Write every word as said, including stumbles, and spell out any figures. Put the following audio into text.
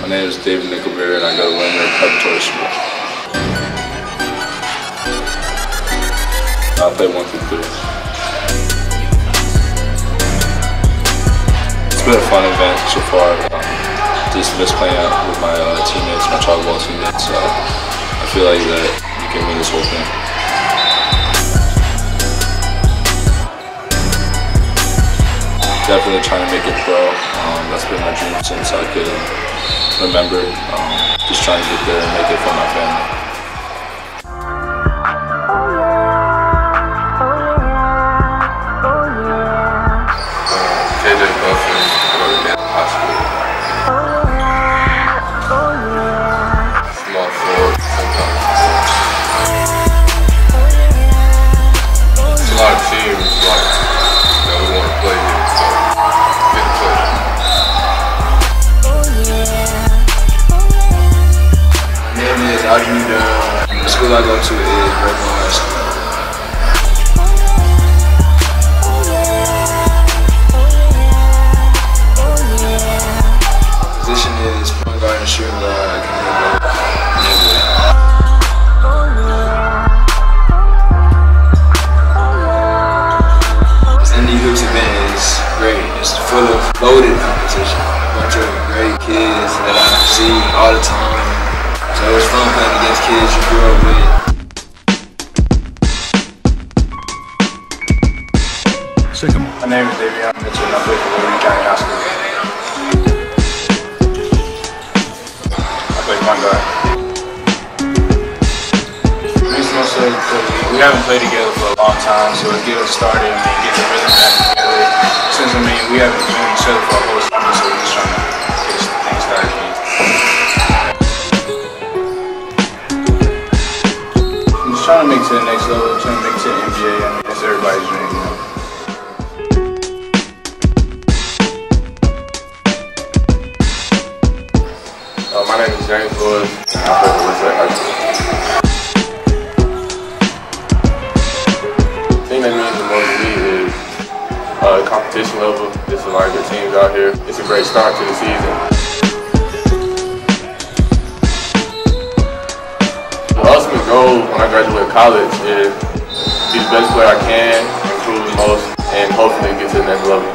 My name is David Nickelberry and I go to Limerick Preparatory School. I play one through three. It's been a fun event so far. Um, just miss playing out with my uh, teammates, my travel ball teammates. So I feel like that you can win this whole thing. Definitely trying to make it pro. Um, that's been my dream since I could uh, remember. Um, just trying to get there and make it for my family. The school I go to is Redmond High School. Position is point guard and shooting guard. I can go This IndiHoops event is great. It's full of loaded competition. A bunch of great kids that I see all the time. So it was fun playing against kids you grew up with. My name is Zion Williamson and I play for Williamson County High School. I play point guard. We haven't played together for a long time, so let's get us started and then get the rhythm back together. Since I mean we haven't known each other for a whole summer, so we're just trying to get things started again. Trying to make it to the next level, trying to make it to the N B A. I mean, that's everybody's dream, you know. Uh, my name is James Lewis, and I play for Westside High School. The thing that means the most to me is uh, competition level. There's a lot of good teams out here. It's a great start to the season. The ultimate goal when I graduate college is be the best player I can, improve the most, and hopefully get to the next level.